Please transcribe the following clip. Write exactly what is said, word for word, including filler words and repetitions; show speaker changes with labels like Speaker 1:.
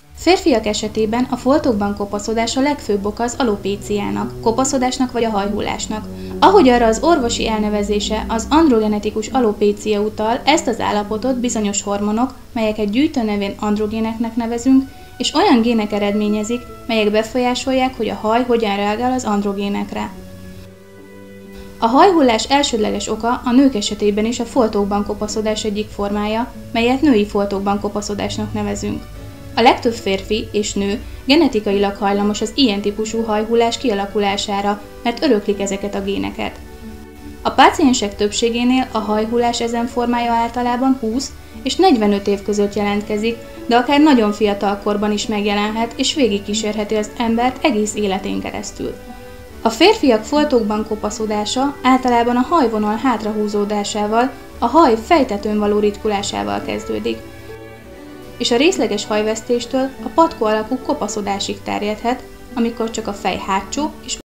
Speaker 1: Férfiak esetében a foltokban kopaszodás a legfőbb oka az alopéciának, kopaszodásnak vagy a hajhullásnak. Ahogy arra az orvosi elnevezése az androgenetikus alopécia utal, ezt az állapotot bizonyos hormonok, melyeket gyűjtő nevén androgéneknek nevezünk, és olyan gének eredményezik, melyek befolyásolják, hogy a haj hogyan reagál az androgénekre. A hajhullás elsődleges oka a nők esetében is a foltokban kopaszodás egyik formája, melyet női foltokban kopaszodásnak nevezünk. A legtöbb férfi és nő genetikailag hajlamos az ilyen típusú hajhullás kialakulására, mert öröklik ezeket a géneket. A páciensek többségénél a hajhullás ezen formája általában húsz és negyvenöt év között jelentkezik, de akár nagyon fiatal korban is megjelenhet és végigkísérheti az embert egész életén keresztül. A férfiak foltokban kopaszodása általában a hajvonal hátrahúzódásával, a haj fejtetőn való ritkulásával kezdődik, és a részleges hajvesztéstől a patkó alakú kopaszodásig terjedhet, amikor csak a fej hátsó és